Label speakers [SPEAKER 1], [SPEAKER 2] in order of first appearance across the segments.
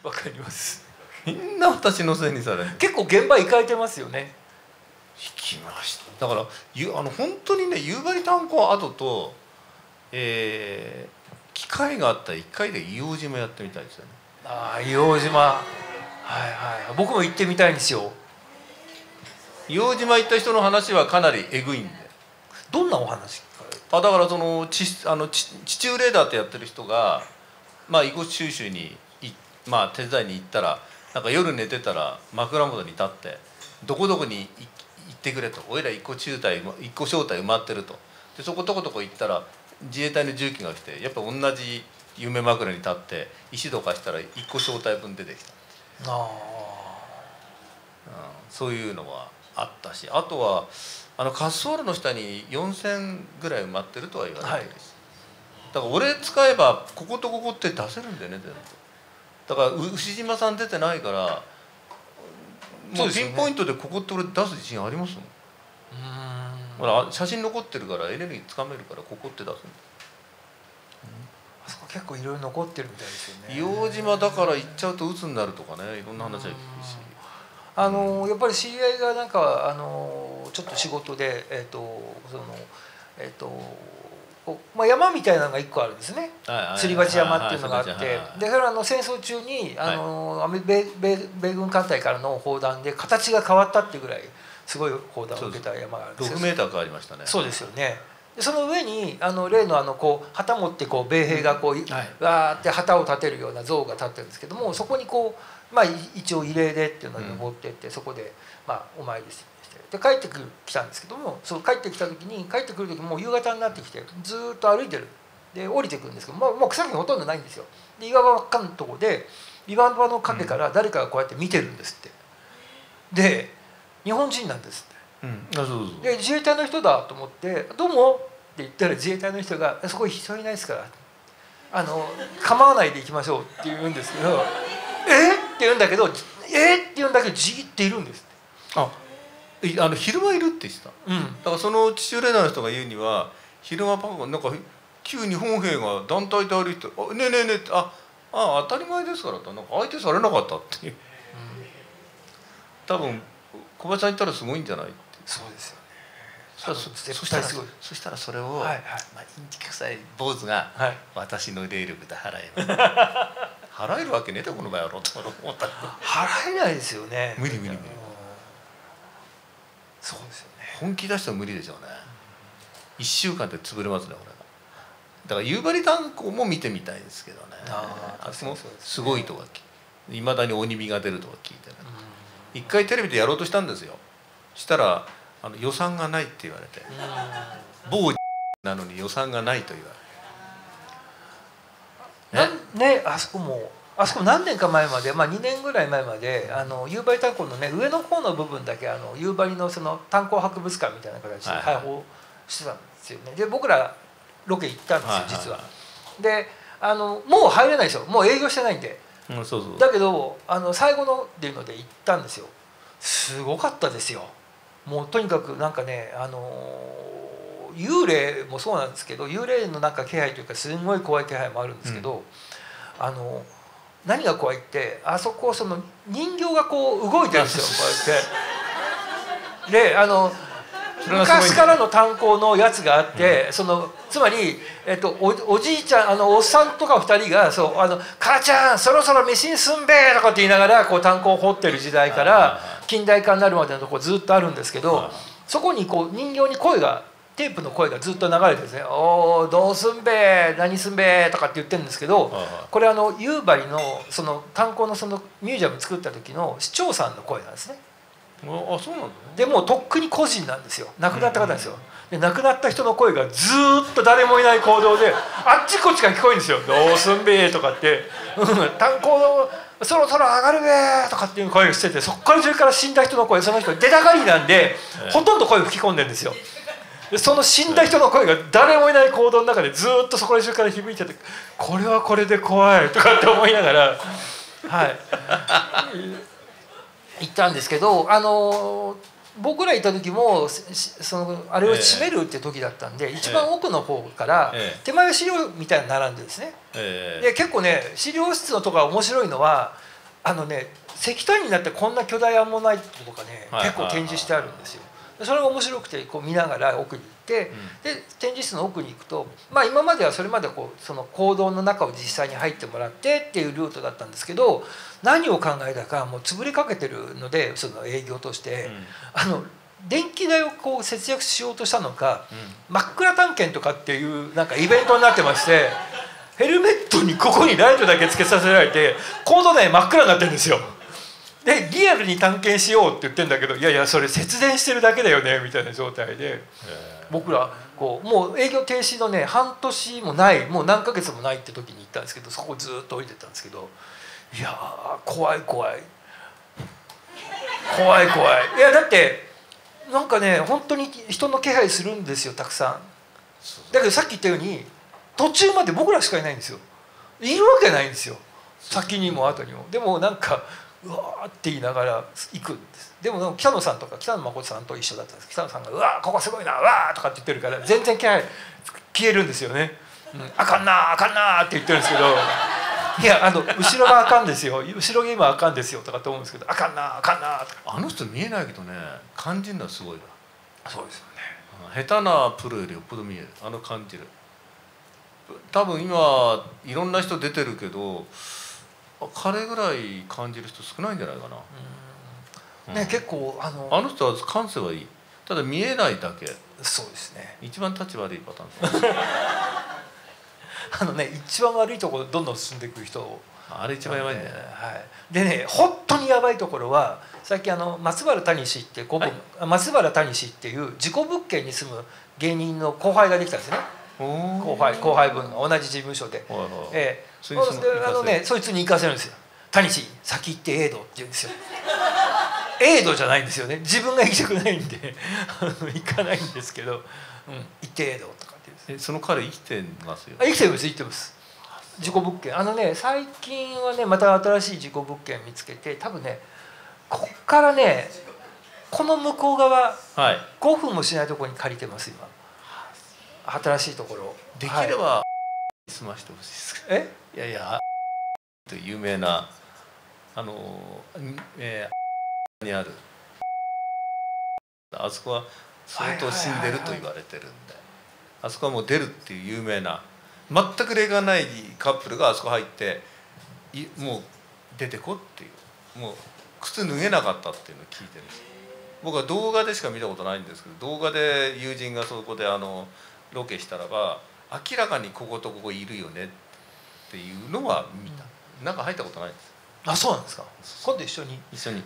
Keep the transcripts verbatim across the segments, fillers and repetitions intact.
[SPEAKER 1] わかります。
[SPEAKER 2] みんな私のせいにされる。
[SPEAKER 1] 結構現場行かれてますよね。
[SPEAKER 2] 行きました。だからゆあの本当にね、夕張炭鉱跡と、えー、機会があったら一回で硫黄島やってみたいですよね。
[SPEAKER 1] ああ、硫黄島、はいはい、僕も行ってみたいんですよ。
[SPEAKER 2] 硫黄島行った人の話はかなりえぐいんで。
[SPEAKER 1] どんなお話？
[SPEAKER 2] あ、だからその地あの地地中レーダーってやってる人が、まあ遺骨収集にい、まあ、手伝いに行ったら、なんか夜寝てたら枕元に立って「どこどこに行ってくれ」と「おいら一個中隊一個小隊埋まってる」と。でそこどこどこ行ったら自衛隊の重機が来て、やっぱ同じ夢枕に立って石どかしたら一個小隊分出てきた。あ、うん、そういうのはあったし、あとはあの滑走路の下によんせんぐらい埋まってるとは言われてるし、はい、だから俺使えばこことここって出せるんだよね全部。だから牛島さん出てないから、もうピンポイントでここって俺出す自信ありますもん。ほら写真残ってるからエネルギーつかめるからここって出すんだ。
[SPEAKER 1] あそこ結構いろいろ残ってるみたいですよね。
[SPEAKER 2] 硫黄島だから行っちゃうと鬱になるとかね、いろんな話は聞くし。
[SPEAKER 1] あのやっぱり知り合いがなんかあのちょっと仕事で、えーとそのえーとまあ、山みたいなのが一個あるんですね。すり鉢山っていうのがあって、でそれはあの戦争中にあの、はい、米米米軍艦隊からの砲弾で形が変わったっていうぐらいすごい砲弾を受けた山があるんですよ。
[SPEAKER 2] ろくメーター変わりましたね。
[SPEAKER 1] そうですよね。でその上にあの例のあのこう旗持ってこう米兵がこう、はい、わーって旗を立てるような像が立ってるんですけども、そこにこう、まあ、一応慰霊でっていうのに登っていって、うん、そこで、まあ、お参りして。で帰ってくる来たんですけども、そう帰ってきた時に帰ってくる時もう夕方になってきてずっと歩いてる。で降りてくるんですけどもう、もう草木ほとんどないんですよ。で岩場ばっかのとこで岩場の陰から誰かがこうやって見てるんですって。で日本人なんですって、うん、あそうそうで自衛隊の人だと思って「どうも」って言ったら自衛隊の人が「そこ人いないですからあの構わないで行きましょう」って言うんですけど「えっ?」って言うんだけど「えっ?」って言うんだけどじーっているんですって。
[SPEAKER 2] ああの昼間いるって言ってた、うん、だからその地中レーダーの人が言うには昼間パカなんか旧日本兵が団体で歩いて「あねえねえねえ」って「ああ当たり前ですから」ってなんか相手されなかったっていう、うん、多分小林さん言ったらすごいんじゃないって。
[SPEAKER 1] そうですよね。
[SPEAKER 2] そ, そしたらそしたらそれを、はいはい、まあ、インチキ臭い坊主が、はい、私の霊力で払えば払えるわけねえだこの場合やろうと思った
[SPEAKER 1] 払えないですよね。
[SPEAKER 2] 無理無理無理。
[SPEAKER 1] そうですよね。
[SPEAKER 2] 本気出したら無理でしょうね。いっしゅうかんで潰れますね俺が。だから夕張炭鉱も見てみたいですけどね。ああそこすごいとかいまだに鬼火が出るとか聞いてね、一回テレビでやろうとしたんですよ。したらあの予算がないって言われて、某なのに予算がないと言わ
[SPEAKER 1] れてね。ね、あそこもあそこ何年か前まで、まあ、にねんぐらい前まであの夕張炭鉱のね上の方の部分だけあの夕張のその炭鉱博物館みたいな形で開放してたんですよね。で僕らロケ行ったんですよ実は。であのもう入れないですよ、もう営業してないんで、
[SPEAKER 2] うん、そうそう
[SPEAKER 1] だけどあの最後のっていうので行ったんですよ。すごかったですよ。もうとにかくなんかねあの幽霊もそうなんですけど幽霊のなんか気配というかすごい怖い気配もあるんですけど、うん、あの何が怖いってあそこその人形がこう動いてるんですよこうやって。であの昔からの炭鉱のやつがあって、うん、そのつまり、えっと、お, おじいちゃんあのおっさんとかふたりがそうあの「母ちゃんそろそろ飯にすんべ」とかって言いながらこう炭鉱を掘ってる時代から近代化になるまでのとこずっとあるんですけど、そこにこう人形に声がテープの声がずっと流れてですね「おおどうすんべ何すんべ」とかって言ってるんですけど、これあの夕張のその炭鉱のそのミュージアム作った時の市長さんの声なんですね。
[SPEAKER 2] あ、そうなんだね。
[SPEAKER 1] でもうとっくに個人なんですよ、亡くなった方ですよ。で亡くなった人の声がずっと誰もいない行動であっちこっちから聞こえるんですよ「どうすんべ」とかって「炭鉱のそろそろ上がるべ」とかっていう声をしてて、そこから中から死んだ人の声、その人出たがりなんでほとんど声を吹き込んでるんですよ。でその死んだ人の声が誰もいない行動の中でずっとそこら中から響いてて、これはこれで怖いとかって思いながらはい行ったんですけど、あの僕ら行った時もそのあれを閉めるって時だったんで、一番奥の方から手前資料みたいなの並んでですね、で結構ね資料室のとこが面白いのはあのね石炭になってこんな巨大アンモナイトとかね、
[SPEAKER 2] はい
[SPEAKER 1] 結構展示してあるんですよ。それが面白くてこう見ながら奥に行って、うん、で展示室の奥に行くと、まあ、今まではそれまでこうその坑道の中を実際に入ってもらってっていうルートだったんですけど、何を考えたかもう潰れかけてるのでその営業として、うん、あの電気代をこう節約しようとしたのか、うん、真っ暗探検とかっていうなんかイベントになってましてヘルメットにここにライトだけつけさせられてコード内真っ暗になってるんですよ。でリアルに探検しようって言ってんだけど、いやいやそれ節電してるだけだよねみたいな状態で、僕らこうもう営業停止のね半年もないもう何ヶ月もないって時に行ったんですけど、そこずっと降りてたんですけど、いやー怖い怖い怖い怖い。いやだってなんかね本当に人の気配するんですよたくさん。だけどさっき言ったように途中まで僕らしかいないんですよ。いるわけないんですよ先にも後にも。でもなんかうわーって言いながら行くんです。でも北野さんとか北野誠さんと一緒だったんです。北野さんが「うわーここすごいなうわー」とかって言ってるから全然気配消えるんですよね。うん、あかんなあかんなって言ってるんですけどいやあの後ろがあかんですよ後ろが今あかんですよとかって思うんですけど、あかんなあかんなとか。
[SPEAKER 2] あの人見えないけどね感じるのはすごいわ。
[SPEAKER 1] そうですよ
[SPEAKER 2] ね。下手なプロよりよっぽど見える。あの感じる。多分今いろんな人出てるけど彼ぐらい感じる人少ないんじゃないかな。
[SPEAKER 1] うんね、うん、結構あの
[SPEAKER 2] あの人は感性はいい。ただ見えないだけ。
[SPEAKER 1] そうですね。
[SPEAKER 2] 一番立ち悪いパターンです
[SPEAKER 1] あのね一番悪いところどんどん進んでいく人。
[SPEAKER 2] あれ一番やばいんだよね。
[SPEAKER 1] はい、でね本当にやばいところはさっきあの松原谷氏ってご、はい、松原谷氏っていう事故物件に住む芸人の後輩ができたんですね。後輩後輩分が同じ事務所で、ええ、そあのねそいつに行かせるんですよ。谷氏先行ってエイドって言うんですよ。エイドじゃないんですよね。自分が行きたくないんで行かないんですけど、うん、行ってエイドとかって言うんです。
[SPEAKER 2] えその彼生きてますよ。
[SPEAKER 1] あ生きてます生きてます。事故物件あのね最近はねまた新しい事故物件見つけて、多分ねこっからねこの向こう側、はい、ごふんもしないところに借りてます今。新しいところ
[SPEAKER 2] できれば、はい、済ましてほしいです
[SPEAKER 1] え
[SPEAKER 2] いやいやという有名なあの、えー、にあるあそこは相当死んでると言われてるんで、あそこはもう出るっていう有名な全く例がないカップルがあそこ入っていもう出てこっていうもう靴脱げなかったっていうのを聞いてるんです。僕は動画でしか見たことないんですけど、動画で友人がそこであのロケしたらば明らかにこことここいるよねっていうのは見た。中入ったことないです。
[SPEAKER 1] あ、そうなんですか。今度一緒に
[SPEAKER 2] 一緒に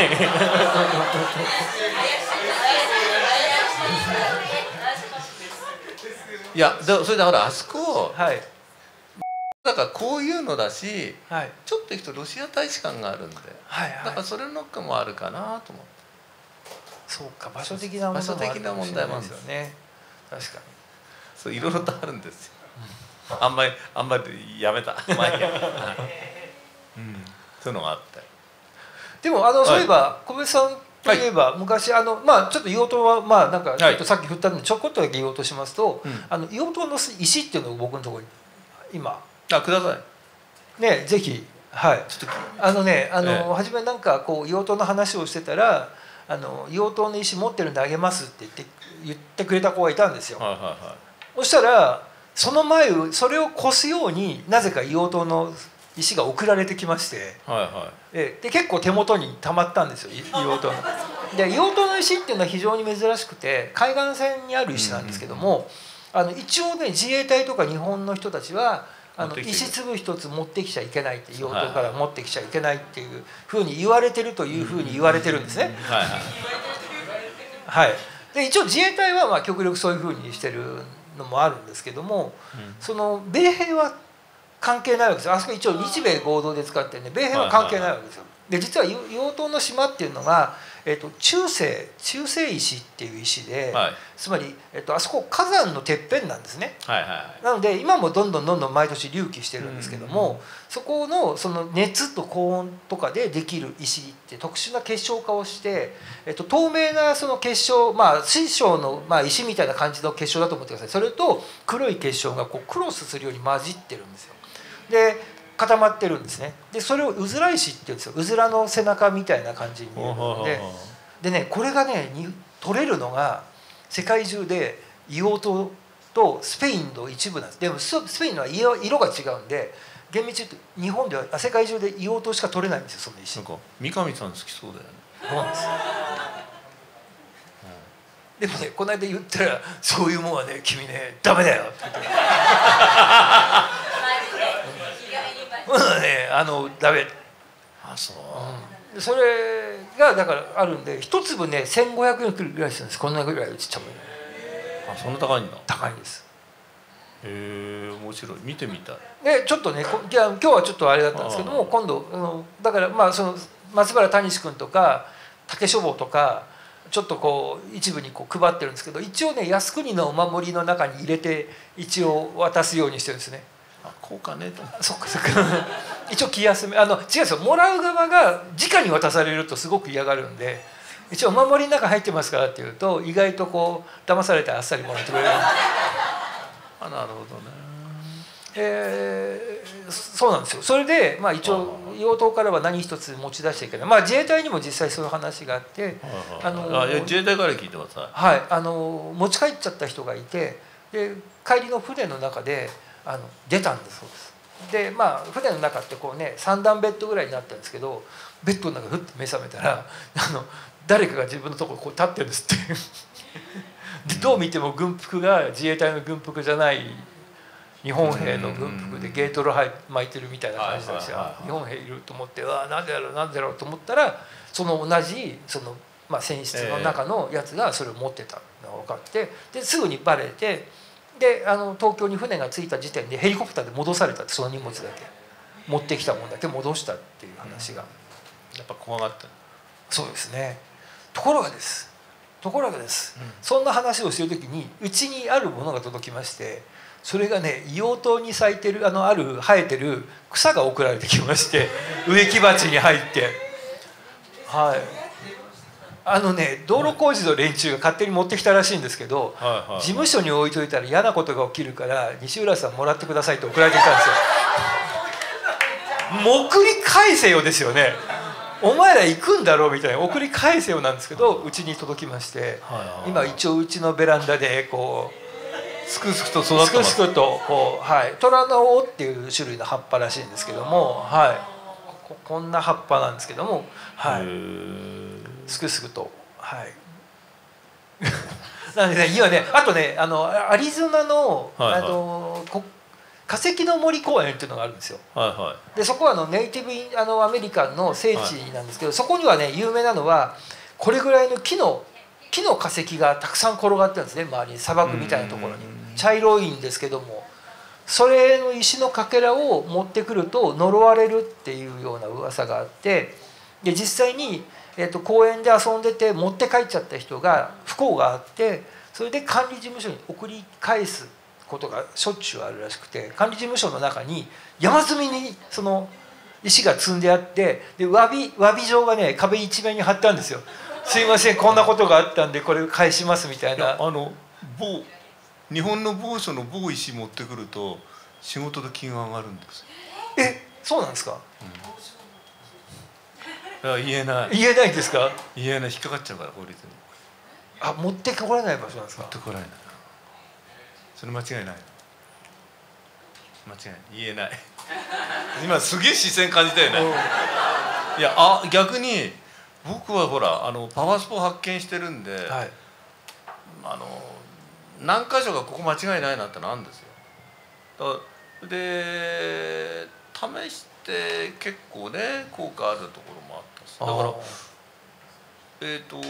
[SPEAKER 2] いやだそれでほらあそこ、はい、だからこういうのだし、はい、ちょっと行くとロシア大使館があるんで、はいはい、だからそれのかもあるかなと思って。
[SPEAKER 1] そうか場所的な問題もあるかもしれないですよね。確かに
[SPEAKER 2] そういろいろとあるんですよ。あんまりあんまりやめた前に、うん、そういうのがあって。
[SPEAKER 1] でもあのそういえば小林さんといえば、はい、昔あのまあちょっと硫黄島はまあなんかちょっとさっき振ったのでちょこっとだけ言おうとしますと、はい、あの硫黄島の石っていうのを僕のところに今
[SPEAKER 2] あくださ
[SPEAKER 1] いねぜひはいちょっとあのねあの、ええ、初めなんかこう硫黄島の話をしてたらあの硫黄島の石持ってるんであげますって言って言ってくれた子がいたんですよ。はいはいはい、そしたらその前それを越すようになぜか硫黄島の石が送られてきまして、はいはい、で結構手元に溜まったんですよ硫黄島の。で硫黄島の石っていうのは非常に珍しくて海岸線にある石なんですけども、あの一応ね自衛隊とか日本の人たちはあの石粒一つ持ってきちゃいけないって硫黄島から持ってきちゃいけないっていうふうに言われてるというふうに言われてるんですね。はいはいはい、で一応自衛隊はまあ極力そういうふうにしてるのもあるんですけども、うん、その米兵は関係ないわけですよ。あそこ一応日米合同で使ってね米兵は関係ないわけですよ。で実は硫黄島の島っていうのが、えー、と中世中世石っていう石で、はい、つまり、えー、とあそこ火山のてっぺんなんですね。はいはいはい、なので今もどんどんどんどん毎年隆起してるんですけども、うん、そこのその熱と高温とかでできる石って特殊な結晶化をして、えー、と透明なその結晶まあ水晶の、まあ、石みたいな感じの結晶だと思ってください。それと黒い結晶がこうクロスするように混じってるんですよ。で固まってるんですね。でそれをうずら石って言うんですよ。うずらの背中みたいな感じに見えるので、でねこれがねに取れるのが世界中で硫黄島とスペインの一部なんです。でもスペインのは色色が違うんで、厳密に言うと日本では世界中で硫黄島しか取れないんですよ、その石。
[SPEAKER 2] なんか三上さん好きそうだよね。
[SPEAKER 1] そうなんです。でもねこの間言ったら「そういうもんはね君ねダメだよ」って言ってうんねあのダメ。
[SPEAKER 2] あそう、
[SPEAKER 1] うん、それがだからあるんで一粒ねせんごひゃくえんくらいするんです。こんなぐらいちっちゃいもの。
[SPEAKER 2] あそんな高いんだ。
[SPEAKER 1] 高いんです。
[SPEAKER 2] へえ面白い、見てみたい。
[SPEAKER 1] でちょっとねこいや今日はちょっとあれだったんですけども、今度あのだからまあその松原谷志君とか竹書房とかちょっとこう一部にこう配ってるんですけど、一応ね靖国のお守りの中に入れて一応渡すようにしてるんですね。
[SPEAKER 2] あこうかねと。
[SPEAKER 1] そっかそっか一応気休めあの違うんですよ。もらう側が直に渡されるとすごく嫌がるんで、一応お守りの中入ってますからって言うと意外とこう騙されてあっさりもらってくれる。
[SPEAKER 2] あなるほどね。
[SPEAKER 1] えー、そうなんですよ。それで、まあ、一応硫黄島からは何一つ持ち出していけない、まあ、自衛隊にも実際そういう話があって、
[SPEAKER 2] あのあ自衛隊から聞いてください。
[SPEAKER 1] はい、あの持ち帰っちゃった人がいて、で帰りの船の中であの出たんだそうです。でまあ船の中ってこうねさん段ベッドぐらいになったんですけど、ベッドの中でふっと目覚めたらあの誰かが自分のところこう立ってるんですってでどう見ても軍服が自衛隊の軍服じゃない日本兵の軍服でゲートル巻いてるみたいな感じなんですよ。日本兵いると思ってわあなんでだろうなんでだろうと思ったら、その同じその、まあ、船室の中のやつがそれを持ってたのが分かって、ですぐにバレて、であの東京に船が着いた時点でヘリコプターで戻されたって、その荷物だけ持ってきたものだけ戻したっていう話が、
[SPEAKER 2] やっぱ怖がった。
[SPEAKER 1] そうですね。ところがですところがです、うん、そんな話をしてる時にうちにあるものが届きまして、それがね硫黄島に咲いてるあのある生えてる草が送られてきまして植木鉢に入って、はいあのね道路工事の連中が勝手に持ってきたらしいんですけど、はいはいはい、事務所に置いといたら嫌なことが起きるから西浦さんもらってくださいと送られてきたんですよ。送り返せよですよね。お前ら行くんだろうみたいな、送り返せよなんですけど、うちに届きまして、はいはいはい、今一応うちのベランダでこう
[SPEAKER 2] すくすくと育ってます。すく
[SPEAKER 1] すくとこう、はい、虎の尾っていう種類の葉っぱらしいんですけども、はい、こ, こんな葉っぱなんですけども、はい、すくすくと、はい。なんでね今ねあとねあのアリゾナの、はいはい、あのこ化石の森公園っていうのがあるんですよ。
[SPEAKER 2] はいはい、
[SPEAKER 1] でそこはあのネイティブインあのアメリカンの聖地なんですけど、はい、そこにはね有名なのはこれぐらいの木の木の化石がたくさん転がってるんですね。周りに砂漠みたいなところに茶色いんですけども、それの石のかけらを持ってくると呪われるっていうような噂があって、で実際に、えーと、公園で遊んでて持って帰っちゃった人が不幸があって、それで管理事務所に送り返すことがしょっちゅうあるらしくて、管理事務所の中に山積みにその石が積んであって、で詫び詫び状がね壁一面に貼ったんですよ。すいませんこんなことがあったんでこれ返しますみたいな。
[SPEAKER 2] あの某日本の某所の某石持ってくると仕事で金が上がるんです。
[SPEAKER 1] えそうなんですか、
[SPEAKER 2] うん、いや言えない
[SPEAKER 1] 言えないんですか。
[SPEAKER 2] 言えない、引っかかっちゃうから法律に。
[SPEAKER 1] あ持ってこられない場所なんですか。
[SPEAKER 2] 持ってこられない、それ間違いない、間違いない、言えない今すげえ視線感じたよね、いやあ逆に僕はほらあのパワースポ発見してるんで、はい、あの何箇所かここ間違いないなってのあるんですよ。だで試して結構ね効果あるところもあったし、だからえっ、ー、と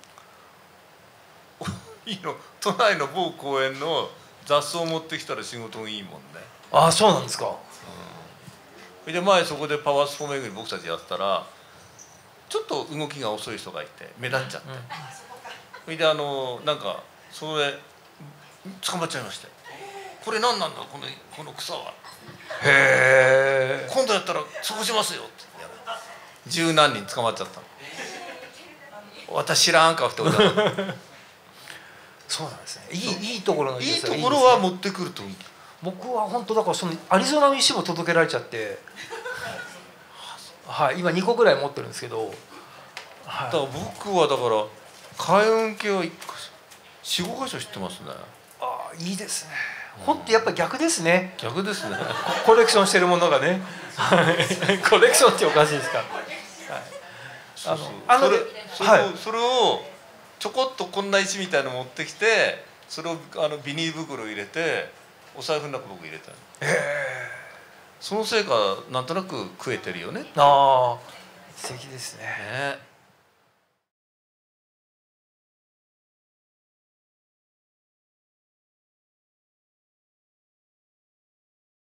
[SPEAKER 2] いいの都内の某公園の雑草を持ってきたら仕事がいいもんね。
[SPEAKER 1] ああそうなんですか、
[SPEAKER 2] うん、で前そこでパワースポ巡り僕たちやったらちょっと動きが遅い人がいて目立っちゃって、それ、うん、であのなんかそれ捕まっちゃいまして、これ何なんだこのこの草は、
[SPEAKER 1] へえ今
[SPEAKER 2] 度やったらそうしますよって十何人捕まっちゃったの。私知らんかふておいた
[SPEAKER 1] そうなんですね。いいいいところのいい
[SPEAKER 2] ところは持ってくると
[SPEAKER 1] 僕は本当だからそのアリゾナの石も届けられちゃって、はい、今にこぐらい持ってるんですけど、はい、
[SPEAKER 2] だから僕はだから開運系はよん、ご箇所知ってますね。
[SPEAKER 1] ああいいですね。本当やっぱ逆ですね。
[SPEAKER 2] 逆ですね。
[SPEAKER 1] コレクションしてるものがねコレクションっておかしいですか。はい、
[SPEAKER 2] そうそう。
[SPEAKER 1] あの
[SPEAKER 2] それそれを、
[SPEAKER 1] はい、
[SPEAKER 2] それをちょこっとこんな石みたいなの持ってきて、それをあのビニール袋入れてお財布の中僕入れたの。
[SPEAKER 1] ええ、
[SPEAKER 2] そのせいかなんとなく食えてるよね。
[SPEAKER 1] ああ素敵ですね。
[SPEAKER 2] ね。